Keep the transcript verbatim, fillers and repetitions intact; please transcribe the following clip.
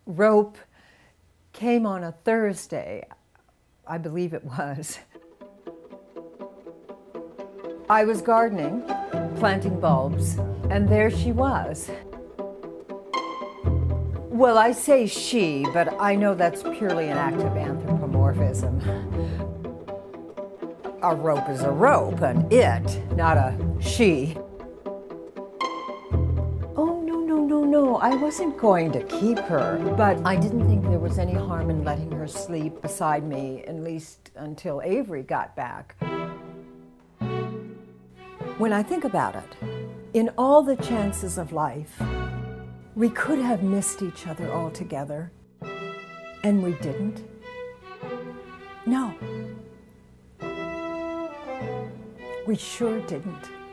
rope came on a Thursday, I believe it was. I was gardening, planting bulbs, and there she was. Well, I say she, but I know that's purely an act of anthropomorphism. A rope is a rope, an it, not a she. Oh, no, no, no, no, I wasn't going to keep her, but I didn't think there was any harm in letting her sleep beside me, at least until Avery got back. When I think about it, in all the chances of life, we could have missed each other altogether, and we didn't. No. We sure didn't.